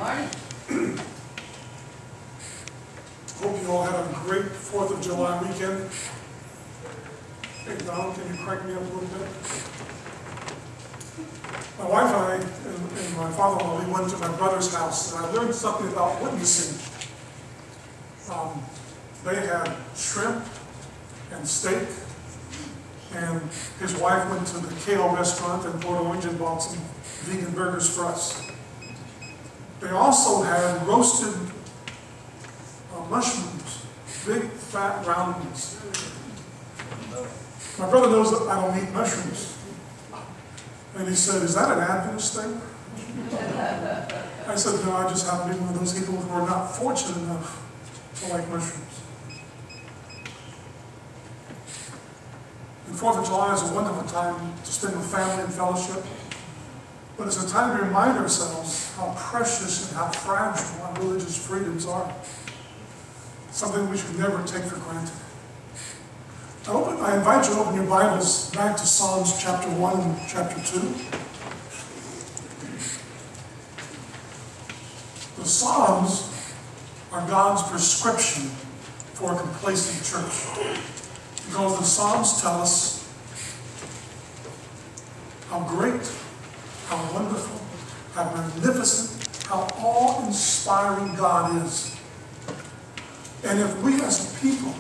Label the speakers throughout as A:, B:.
A: morning.
B: Hope you all had a great 4th of July weekend. Hey, Donald, can you crank me up a little bit? My wife and I and my father-in-law, we went to my brother's house, and I learned something about witnessing. They had shrimp and steak, and his wife went to the Kale restaurant in Port Orange and bought some vegan burgers for us. They also had roasted mushrooms, big fat round ones. My brother knows that I don't eat mushrooms. And he said, "Is that an Adventist thing?" I said, "No, I just happen to be one of those people who are not fortunate enough to like mushrooms." And 4th of July is a wonderful time to spend with family and fellowship. But it's a time to remind ourselves how precious and how fragile our religious freedoms are. Something we should never take for granted. I invite you to open your Bibles back to Psalms chapter 1 and chapter 2. The Psalms are God's prescription for a complacent church. Because the Psalms tell us how great, how wonderful, how magnificent, how awe-inspiring God is. And if we as a people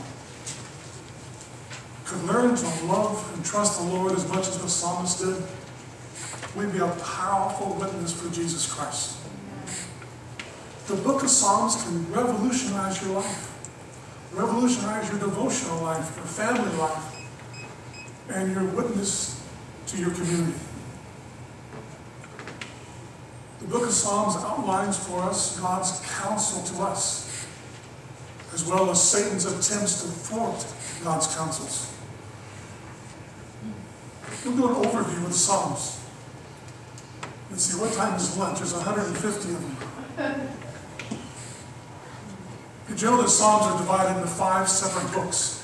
B: could learn to love and trust the Lord as much as the psalmist did, we'd be a powerful witness for Jesus Christ. The book of Psalms can revolutionize your life, revolutionize your devotional life, your family life, and your witness to your community. The book of Psalms outlines for us God's counsel to us, as well as Satan's attempts to thwart God's counsels. We'll do an overview of the Psalms. Let's see, what time is lunch? There's 150 of them. Did you know that Psalms are divided into 5 separate books?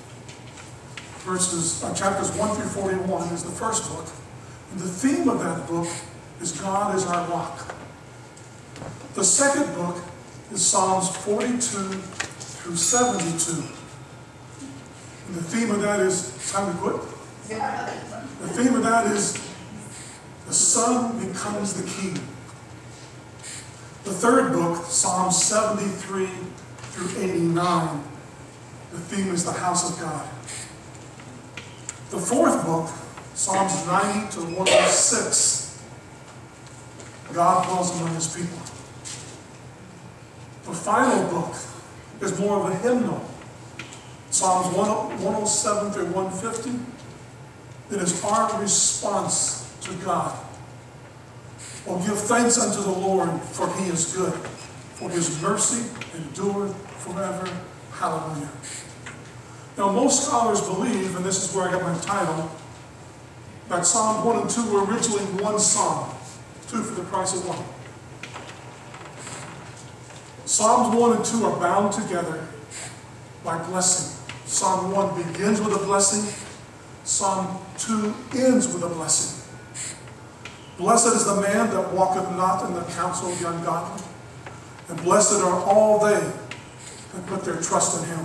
B: Chapters 1 through 41 is the first book. And the theme of that book is God is our rock. The second book is Psalms 42 through 72. And the theme of that is, time to quit? The theme of that is, the Son becomes the King. The third book, Psalms 73 through 89, the theme is the house of God. The fourth book, Psalms 90 to 106, God dwells among his people. The final book is more of a hymnal. Psalms 107 through 150. It is our response to God. Oh, give thanks unto the Lord, for he is good, for his mercy endureth forever. Hallelujah. Now, most scholars believe, and this is where I got my title, that Psalms 1 and 2 were originally one psalm, 2 for the price of 1. Psalms 1 and 2 are bound together by blessing. Psalm 1 begins with a blessing. Psalm 2 ends with a blessing. Blessed is the man that walketh not in the counsel of the ungodly, and blessed are all they that put their trust in him.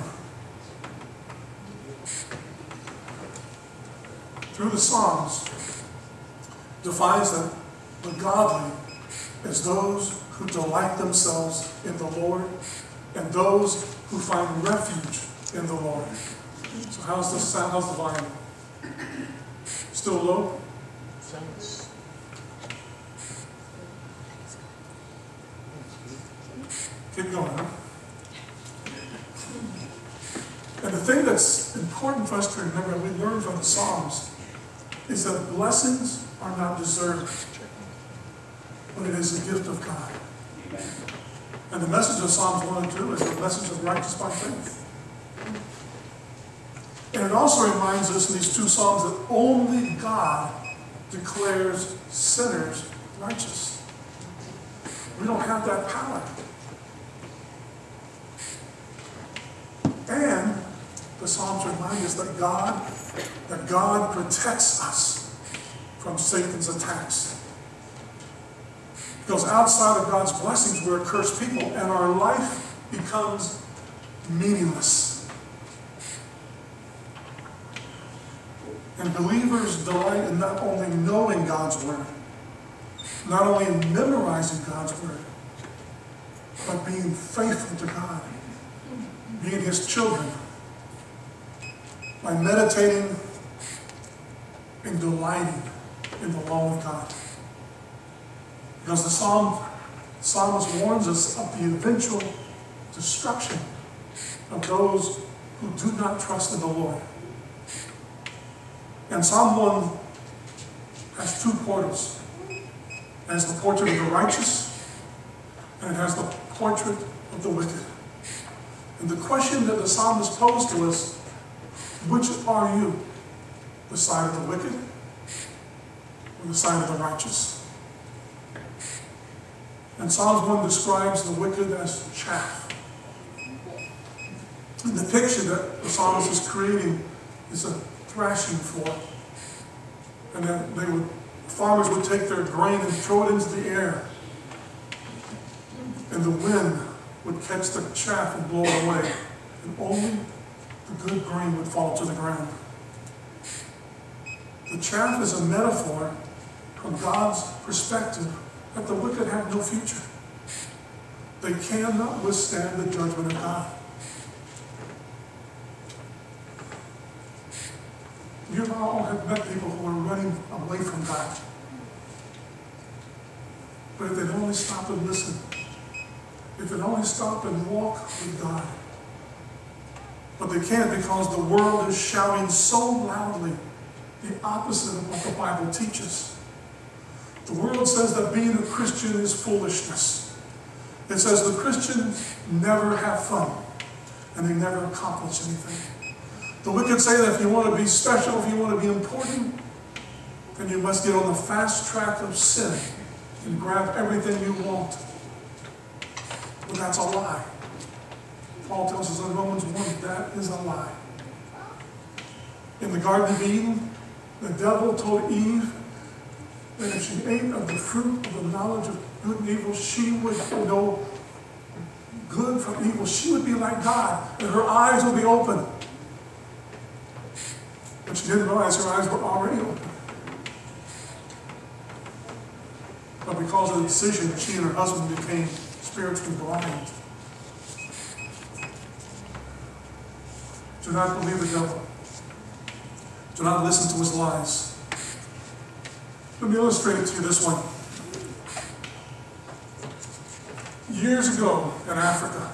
B: Through the Psalms, defines that the godly is those who delight themselves in the Lord, and those who find refuge in the Lord. So how's this sound? How's the volume? Still low? Keep going, huh? And the thing that's important for us to remember, and we learn from the Psalms, is that blessings are not deserved, but it is a gift of God. And the message of Psalms 1 and 2 is the message of righteous by faith. And it also reminds us in these 2 Psalms that only God declares sinners righteous. We don't have that power. And the Psalms remind us that God protects us from Satan's attacks. Because outside of God's blessings, we're a cursed people, and our life becomes meaningless. And believers delight in not only knowing God's word, not only in memorizing God's word, but being faithful to God, being his children, by meditating and delighting in the law of God. Because the psalmist warns us of the eventual destruction of those who do not trust in the Lord. And Psalm 1 has two portals. It has the portrait of the righteous, and it has the portrait of the wicked. And the question that the psalmist posed to us, which are you? The side of the wicked or the side of the righteous? And Psalms 1 describes the wicked as chaff. And the picture that the psalmist is creating is a thrashing floor. And then farmers would take their grain and throw it into the air. And the wind would catch the chaff and blow it away. And only the good grain would fall to the ground. The chaff is a metaphor from God's perspective that the wicked have no future. They cannot withstand the judgment of God. You all have met people who are running away from God. But if they'd only stop and listen, if they'd only stop and walk with God. But they can't, because the world is shouting so loudly the opposite of what the Bible teaches. The world says that being a Christian is foolishness. It says the Christians never have fun and they never accomplish anything. The wicked say that if you want to be special, if you want to be important, then you must get on the fast track of sin and grab everything you want. But that's a lie. Paul tells us in Romans 1, that is a lie. In the Garden of Eden, the devil told Eve that if she ate of the fruit of the knowledge of good and evil, she would know good from evil. She would be like God, and her eyes would be open. But she didn't realize her eyes were already open. But because of the decision, she and her husband became spiritually blind. Do not believe the devil. Do not listen to his lies. Let me illustrate it to you this one. Years ago in Africa,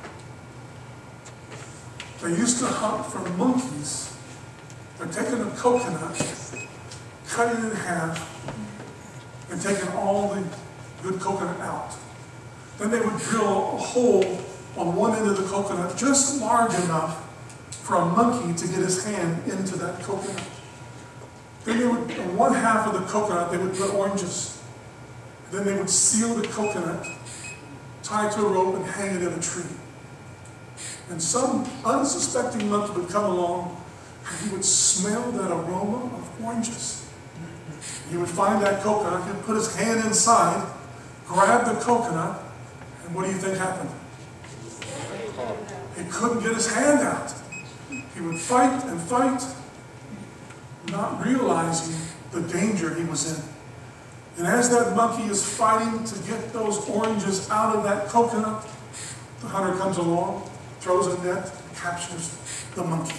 B: they used to hunt for monkeys by taking a coconut, cutting it in half, and taking all the good coconut out. Then they would drill a hole on one end of the coconut just large enough for a monkey to get his hand into that coconut. Then they would, on one half of the coconut, they would put oranges. Then they would seal the coconut, tie it to a rope, and hang it in a tree. And some unsuspecting monkey would come along, and he would smell that aroma of oranges. He would find that coconut, he'd put his hand inside, grab the coconut, and what do you think happened? He couldn't get his hand out. He would fight and fight, not realizing the danger he was in. And as that monkey is fighting to get those oranges out of that coconut, the hunter comes along, throws a net, and captures the monkey.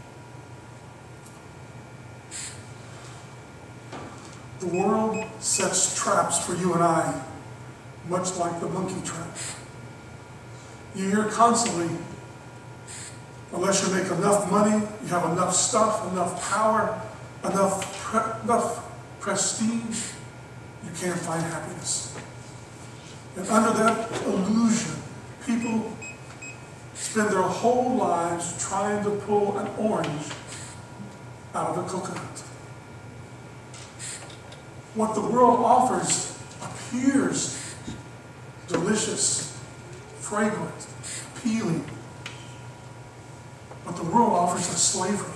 B: The world sets traps for you and I, much like the monkey trap. You hear constantly, unless you make enough money, you have enough stuff, enough power, enough prestige, you can't find happiness. And under that illusion, people spend their whole lives trying to pull an orange out of a coconut. What the world offers appears delicious, fragrant, appealing. But the world offers us slavery.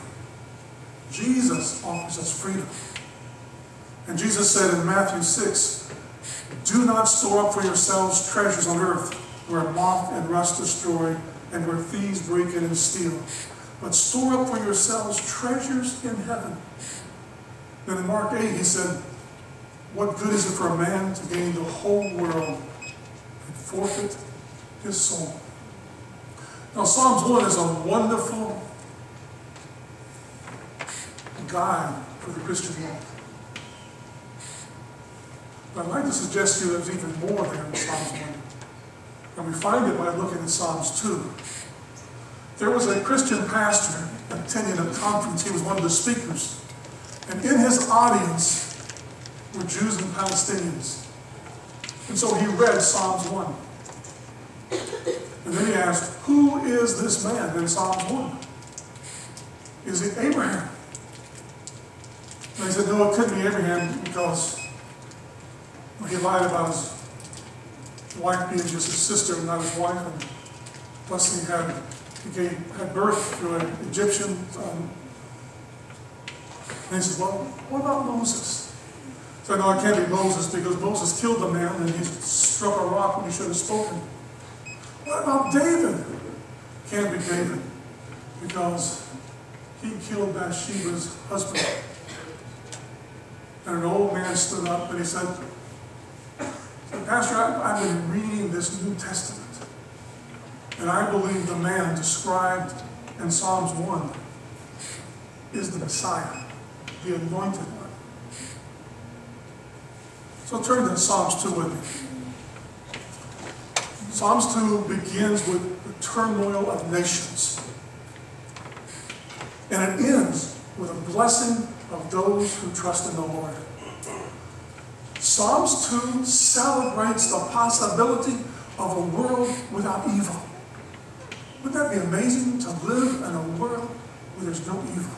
B: Jesus offers us freedom. And Jesus said in Matthew 6, Do not store up for yourselves treasures on earth, where moth and rust destroy, and where thieves break in and steal. But store up for yourselves treasures in heaven. Then in Mark 8, he said, what good is it for a man to gain the whole world and forfeit his soul? Now, Psalms 1 is a wonderful guide for the Christian walk. But I'd like to suggest to you there's even more there in Psalms 1. And we find it by looking at Psalms 2. There was a Christian pastor attending a conference. He was one of the speakers. And in his audience were Jews and Palestinians. And so he read Psalms 1. And then he asked, who is this man in Psalms 1? Is it Abraham? And he said, no, it couldn't be Abraham because he lied about his wife being just his sister and not his wife. And plus he had birth through an Egyptian. And he said, well, what about Moses? So no, it can't be Moses because Moses killed the man and he struck a rock when he should have spoken. What about David? Can't be David because he killed Bathsheba's husband. And an old man stood up and he said, Pastor, I've been reading this New Testament, and I believe the man described in Psalms 1 is the Messiah, the anointed one. So turn to Psalms 2 with me. Psalms 2 begins with the turmoil of nations, and it ends with a blessing of those who trust in the Lord. Psalms 2 celebrates the possibility of a world without evil. Wouldn't that be amazing to live in a world where there's no evil?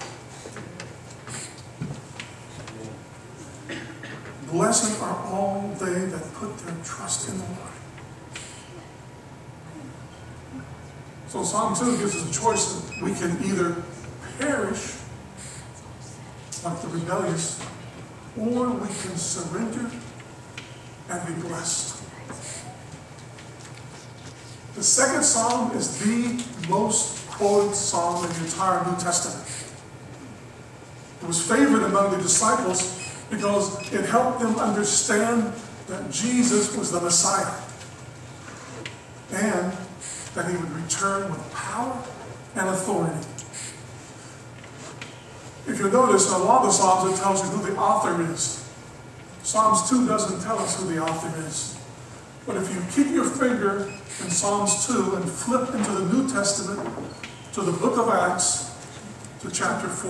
B: Blessed are all they that put their trust in the Lord. So Psalm 2 gives us a choice that we can either perish like the rebellious, or we can surrender and be blessed. The second psalm is the most quoted psalm in the entire New Testament. It was favored among the disciples because it helped them understand that Jesus was the Messiah and that he would return with power and authority. If you notice, in a lot of the Psalms, it tells you who the author is. Psalms 2 doesn't tell us who the author is. But if you keep your finger in Psalms 2 and flip into the New Testament, to the book of Acts, to chapter 4.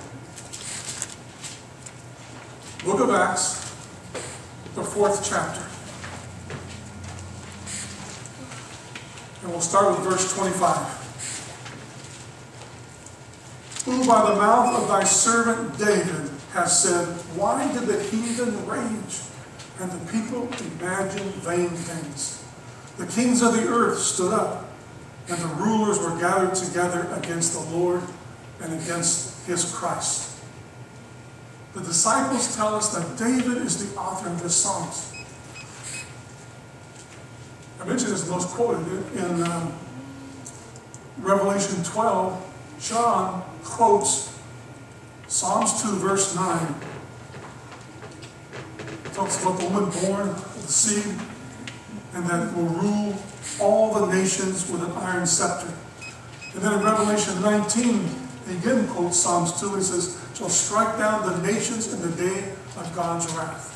B: Book of Acts, the 4th chapter. And we'll start with verse 25. Who by the mouth of thy servant David has said, why did the heathen rage and the people imagine vain things? The kings of the earth stood up, and the rulers were gathered together against the Lord and against his Christ. The disciples tell us that David is the author of this Psalms. I mentioned this most quoted in Revelation 12. John quotes Psalms 2, verse 9. It talks about the woman born of the seed and that will rule all the nations with an iron scepter. And then in Revelation 19, he again quotes Psalms 2 and says, shall strike down the nations in the day of God's wrath.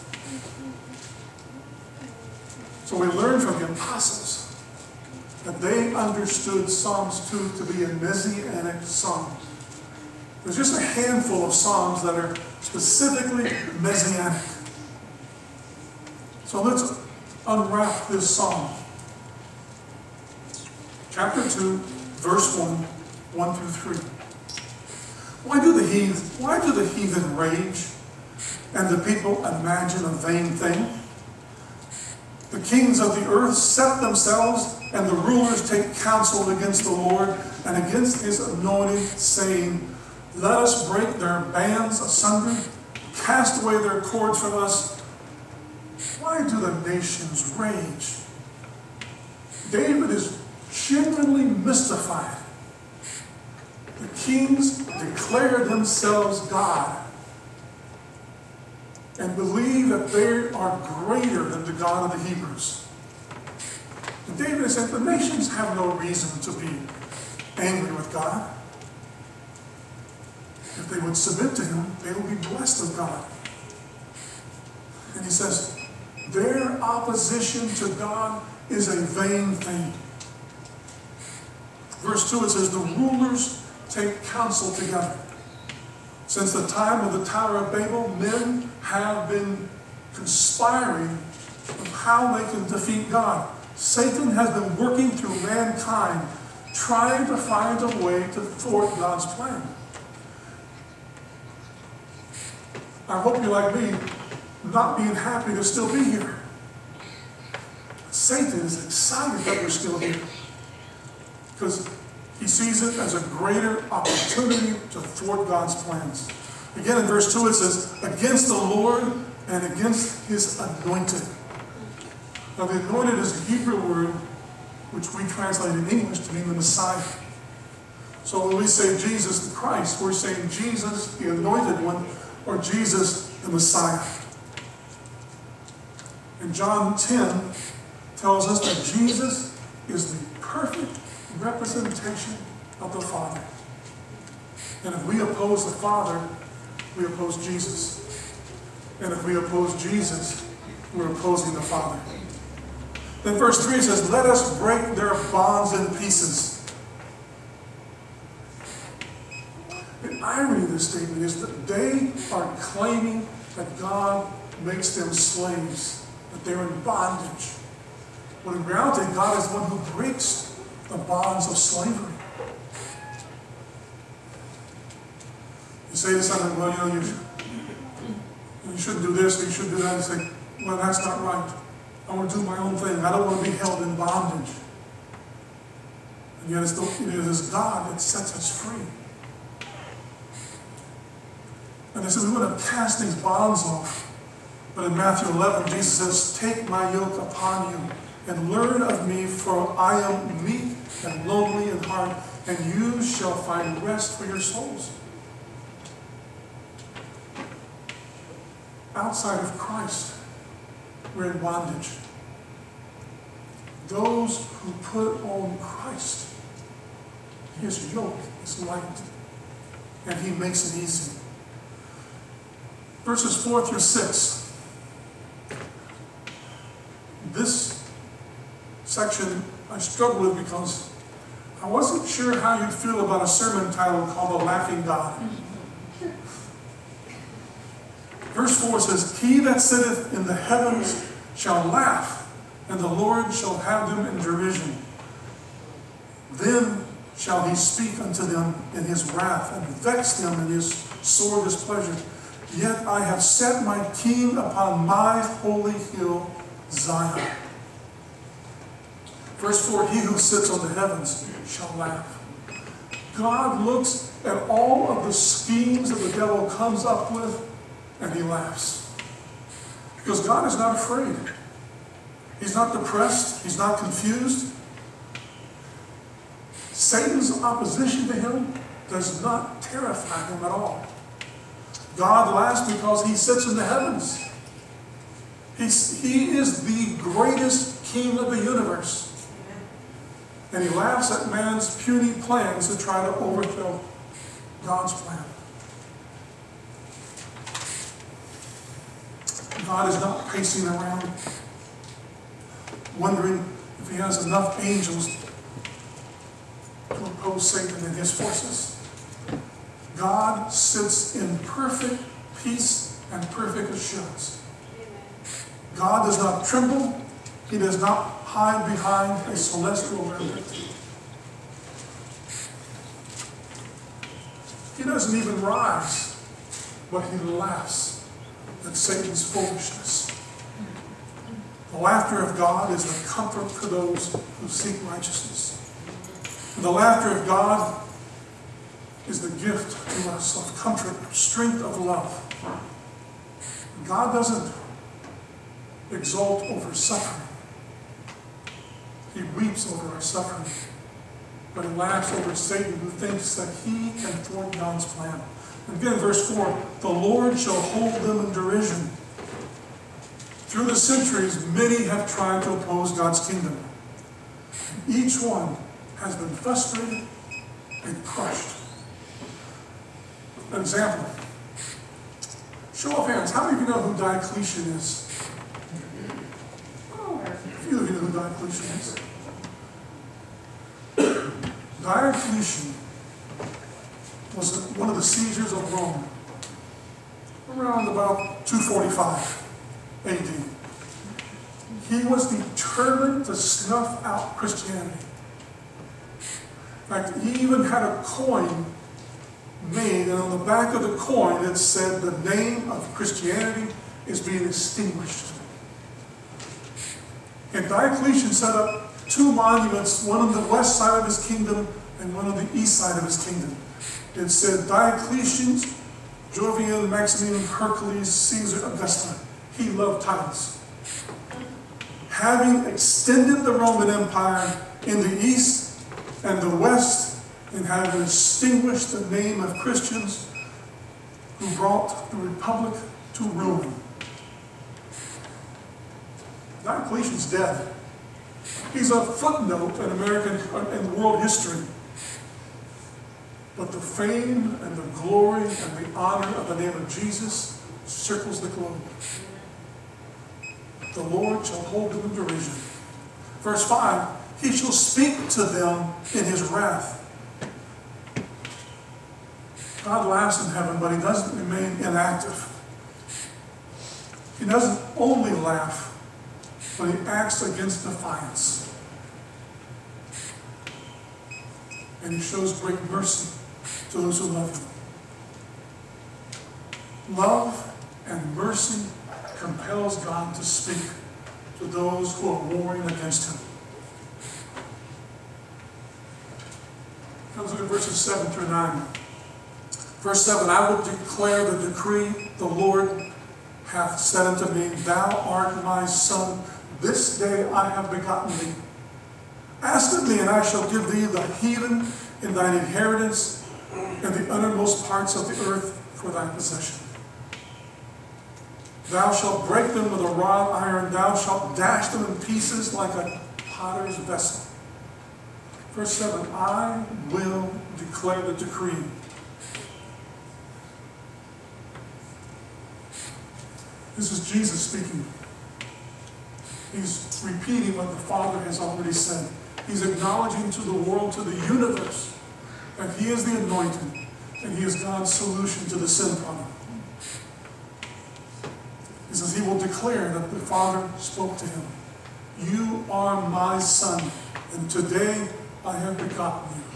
B: So we learn from the apostles that they understood Psalms 2 to be a messianic psalm. There's just a handful of psalms that are specifically messianic. So let's unwrap this psalm. Chapter 2, verse 1 through 3. Why do the heathen rage and the people imagine a vain thing? The kings of the earth set themselves, and the rulers take counsel against the Lord and against his anointed, saying, let us break their bands asunder, cast away their cords from us. Why why do the nations rage? David is genuinely mystified. The kings declare themselves God and believe that they are greater than the God of the Hebrews. And David is saying the nations have no reason to be angry with God. If they would submit to him, they will be blessed of God. And he says, their opposition to God is a vain thing. Verse 2, it says, the rulers take counsel together. Since the time of the Tower of Babel, men have been conspiring of how they can defeat God. Satan has been working through mankind, trying to find a way to thwart God's plan. I hope you're like me, not being happy to still be here. Satan is excited that we're still here because he sees it as a greater opportunity to thwart God's plans. Again, in verse 2 it says, against the Lord and against his anointed. Now the anointed is a Hebrew word which we translate in English to mean the Messiah. So when we say Jesus the Christ, we're saying Jesus the anointed one, or Jesus the Messiah. And John 10 tells us that Jesus is the perfect representation of the Father. And if we oppose the Father, we oppose Jesus. And if we oppose Jesus, we're opposing the Father. Then verse 3 says, let us break their bonds in pieces. The irony of this statement is that they are claiming that God makes them slaves, that they're in bondage. When in reality, God is the one who breaks the bonds of slavery. You say to someone, well, you shouldn't do this, or you shouldn't do that. And say, well, that's not right. I want to do my own thing. I don't want to be held in bondage. And yet it is God that sets us free. And they said, we want to cast these bonds off. But in Matthew 11, Jesus says, take my yoke upon you and learn of me, for I am meek and lowly in heart, and you shall find rest for your souls. Outside of Christ, we're in bondage. Those who put on Christ, his yoke is light, and he makes it easy. Verses 4 through 6. This section I struggled with because I wasn't sure how you'd feel about a sermon title called The Laughing God. Verse 4 says, he that sitteth in the heavens shall laugh, and the Lord shall have them in derision. Then shall he speak unto them in his wrath, and vex them in his sore displeasure. Yet I have set my king upon my holy hill, Zion. Verse 4, he who sits on the heavens shall laugh. God looks at all of the schemes that the devil comes up with, and he laughs. Because God is not afraid. He's not depressed. He's not confused. Satan's opposition to him does not terrify him at all. God laughs because he sits in the heavens. He is the greatest king of the universe. And he laughs at man's puny plans to try to overthrow God's plan. God is not pacing around wondering if he has enough angels to oppose Satan and his forces. God sits in perfect peace and perfect assurance. God does not tremble. He does not hide behind a celestial remnant. He doesn't even rise, but he laughs at Satan's foolishness. The laughter of God is the comfort to those who seek righteousness. And the laughter of God is the gift to us of comfort, of strength, of love. God doesn't exult over suffering. He weeps over our suffering, but he laughs over Satan, who thinks that he can thwart God's plan. And again, verse 4, the Lord shall hold them in derision. Through the centuries, many have tried to oppose God's kingdom. Each one has been frustrated and crushed. An example. Show of hands. How many of you know who Diocletian is? A few of you know who Diocletian is. Diocletian was one of the Caesars of Rome around about 245 AD. He was determined to snuff out Christianity. In fact, he even had a coin made, and on the back of the coin it said the name of Christianity is being extinguished. And Diocletian set up two monuments, one on the west side of his kingdom and one on the east side of his kingdom. It said Diocletian, Jovian, Maximian, Hercules, Caesar, Augustine. He loved titles. Having extended the Roman Empire in the east and the west, and having extinguished the name of Christians who brought the Republic to ruin. Diocletian's dead. He's a footnote in American and world history. But the fame and the glory and the honor of the name of Jesus circles the globe. The Lord shall hold them in derision. Verse 5, he shall speak to them in his wrath. God laughs in heaven, but he doesn't remain inactive. He doesn't only laugh, but he acts against defiance. And he shows great mercy to those who love him. Love and mercy compels God to speak to those who are warring against him. Let's look at verses 7 through 9. Verse 7, I will declare the decree the Lord hath said unto me, Thou art my son, this day I have begotten thee. Ask of me, and I shall give thee the heathen in thine inheritance, and the uttermost parts of the earth for thy possession. Thou shalt break them with a rod of iron, thou shalt dash them in pieces like a potter's vessel. Verse 7, I will declare the decree. This is Jesus speaking. He's repeating what the Father has already said. He's acknowledging to the world, to the universe, that he is the anointed, and he is God's solution to the sin problem. He says he will declare that the Father spoke to him. You are my son, and today I have begotten you.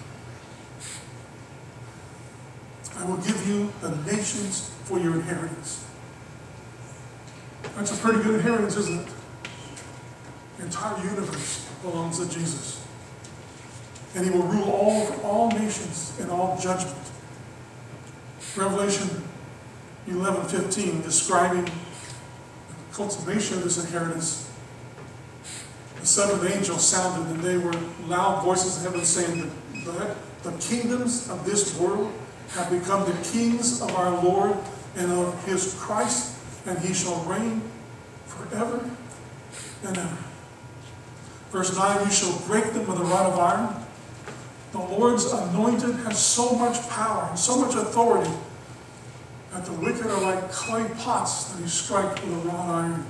B: I will give you the nations for your inheritance. That's a pretty good inheritance, isn't it? The entire universe belongs to Jesus. And he will rule over all nations in all judgment. Revelation 11:15, describing the consummation of this inheritance. The seventh angel sounded, and they were loud voices in heaven saying that the kingdoms of this world have become the kings of our Lord and of his Christ, and he shall reign forever and ever. Verse 9, you shall break them with a rod of iron. The Lord's anointed has so much power and so much authority that the wicked are like clay pots that he strikes with a rod of iron.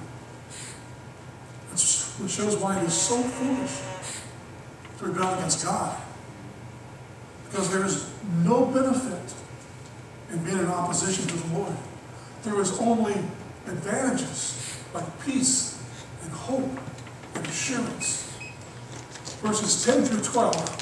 B: Which shows why it is so foolish to rebel against God. Because there is no benefit in being in opposition to the Lord. There is only advantages like peace and hope and assurance. Verses 10 through 12.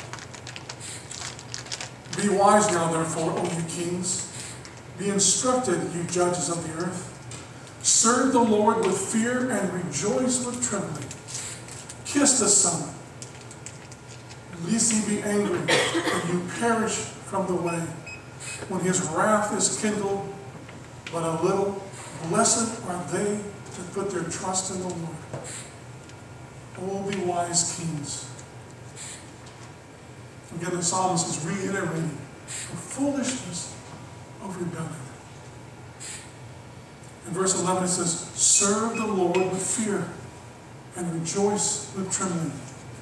B: Be wise now, therefore, O you kings. Be instructed, you judges of the earth. Serve the Lord with fear and rejoice with trembling. Kiss the Son, lest he be angry and you perish from the way. When his wrath is kindled, but a little, blessed are they that put their trust in the Lord. Oh, be wise kings. Again, the psalmist is reiterating the foolishness of rebellion. In verse 11 it says, serve the Lord with fear and rejoice with trembling.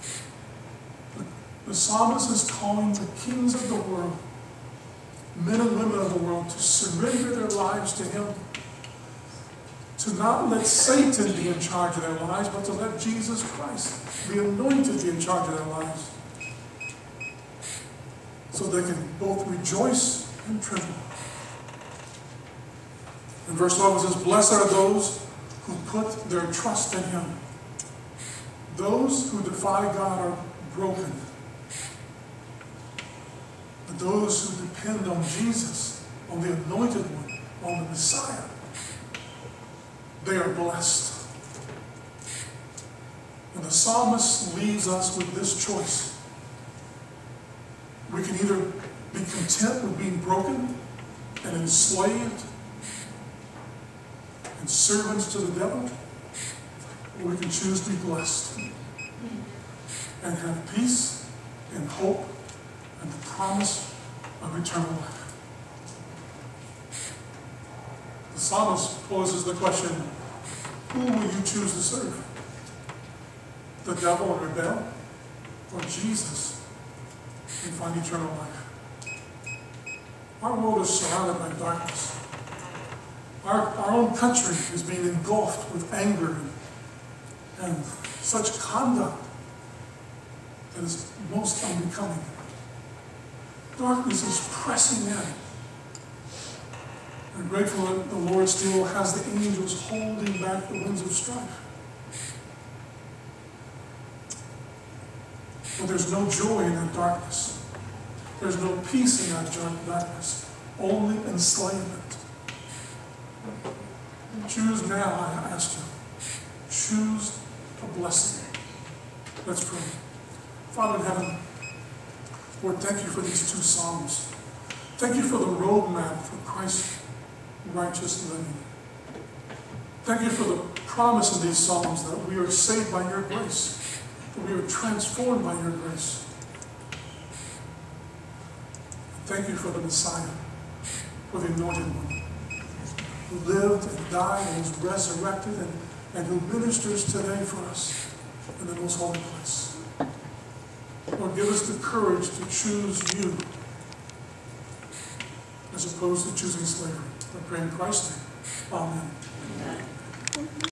B: The psalmist is calling the kings of the world, men and women of the world, to surrender their lives to Him. To not let Satan be in charge of their lives, but to let Jesus Christ, the Anointed, be in charge of their lives. So they can both rejoice and tremble. In verse 12 it says, blessed are those who put their trust in Him. Those who defy God are broken. But those who depend on Jesus, on the Anointed One, on the Messiah, they are blessed. And the psalmist leaves us with this choice. We can either be content with being broken and enslaved and servants to the devil, or we can choose to be blessed and have peace and hope and the promise of eternal life. The psalmist poses the question, who will you choose to serve? The devil and rebel, or Jesus and find eternal life? Our world is surrounded by darkness. Our own country is being engulfed with anger and such conduct that is most unbecoming. Darkness is pressing in. I'm grateful that the Lord still has the angels holding back the winds of strife. But there's no joy in that darkness. There's no peace in that darkness. Only enslavement. Choose now, I ask you. Choose a blessing. Let's pray. Father in heaven, Lord, thank you for these two Psalms. Thank you for the roadmap for Christ's righteous living. Thank you for the promise of these Psalms that we are saved by your grace, that we are transformed by your grace. Thank you for the Messiah, for the Anointed One, who lived and died and was resurrected and who ministers today for us in the most holy place. Lord, give us the courage to choose you as opposed to choosing slavery. I pray in Christ's name. Amen.